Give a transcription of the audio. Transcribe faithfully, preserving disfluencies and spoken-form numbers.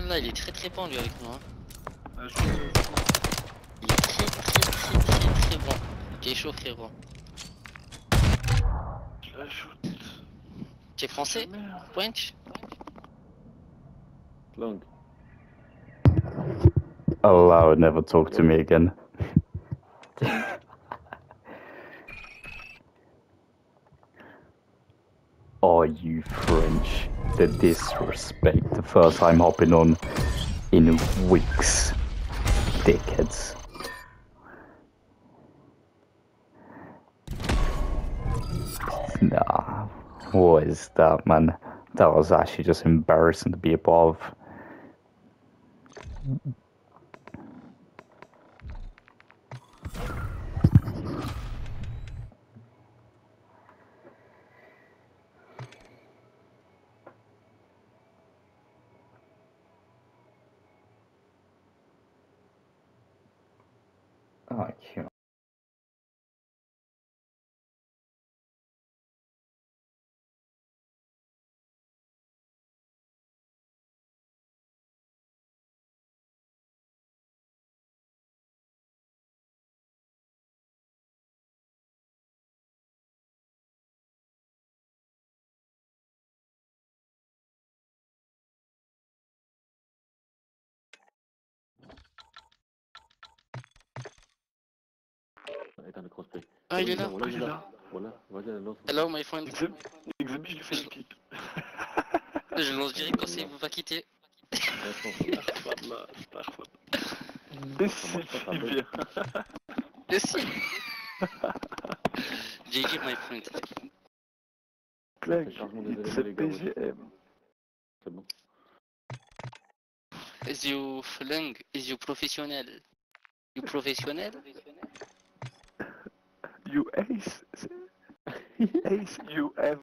là là, il est très très bon lui avec moi. Ah, je... Il est très très très très très bon. T'es chaud frérot. je l'ajoute. T'es français? Jamais, hein. Point? Long. Allah, never talk to me again. Are you French? The disrespect. The first time hopping on in weeks. Dickheads. Nah. What is that, man? That was actually just embarrassing to be a part of. Oh, cute. Éteins le crossplay. Ah il est là. Ah, il est là. Voilà, vas-y, lance. Hello my friend. Exhib, Exhib, je lui fais le kill. Je lance direct quand c'est vous va quitter. Astaghfirullah, astaghfirullah. Décide, il vient. Merci. G G my friend. Claque, Chargement des c'est éléments, les gars, P G M. C'est bon. Is you fling? Is you professionnel? You professionnel? You ace. Ace, you have.